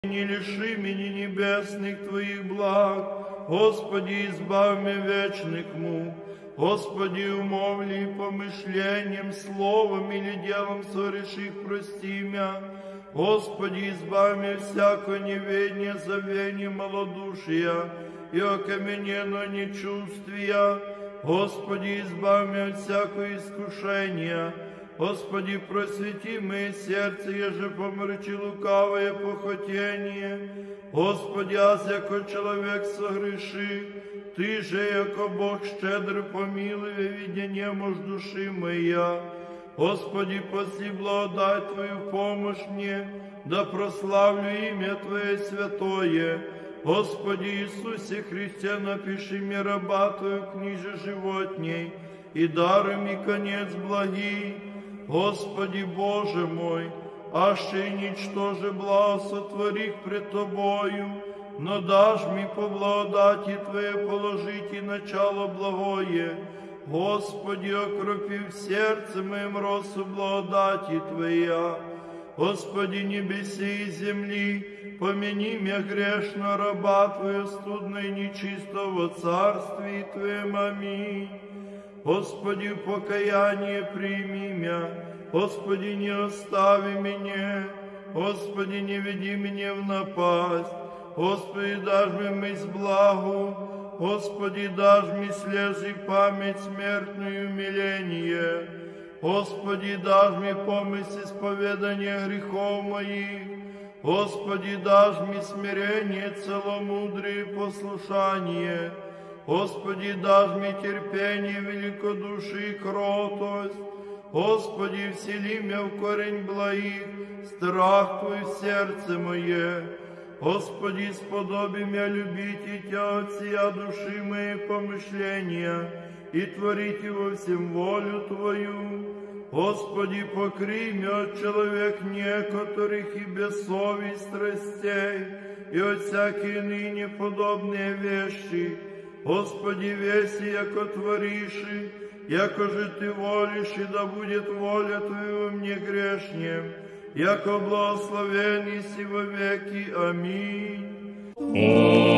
не лиши меня небесных Твоих благ, Господи, избавь меня вечных мук. Господи, умовли помышлением, словом или делом согреших, прости меня. Господи, избавь меня всякого неведения, забвения, малодушия и окамененно нечувствия. Господи, избавь меня от всякого искушения. Господи, просвети мое сердце, еже помрачи лукавое похотение. Господи, аз яко человек согреши, Ты же, яко Бог щедр помилуй, видение мож души моя. Господи, посли благодать Твою помощь мне, да прославлю имя Твое святое. Господи Иисусе Христе, напиши мне раба Твою книже животней, и даруй мне конец благий. Господи Боже мой, аще и ничтоже благо сотворих пред Тобою, но дашь мне по благодати Твоей положить и начало благое. Господи, окропи в сердце моем росу благодати Твоя. Господи, небеси и земли, помяни меня грешно раба Твою, студно и нечисто во царстве Твоем. Аминь. Господи, в покаяние прими меня, Господи, не остави меня, Господи, не веди меня в напасть, Господи, дашь мне мысль благу, Господи, дашь мне слезы память смертную умиление, Господи, дашь мне помощь исповедания грехов моих, Господи, дашь мне смирение, целомудрие и послушание, Господи, дашь мне терпение, великодушие и кротость, Господи, всели меня в корень благих, страх Твой в сердце мое. Господи, сподоби меня любить и Тя от сия души моей помышления, и творить во всем волю Твою. Господи, покрий меня от человек некоторых и бессовестных страстей, и от всякие ныне подобные вещи. Господи, веси, яко твориши, яко же Ты волишь, и да будет воля Твоя во мне грешнем, яко благословен и си во веки. Аминь.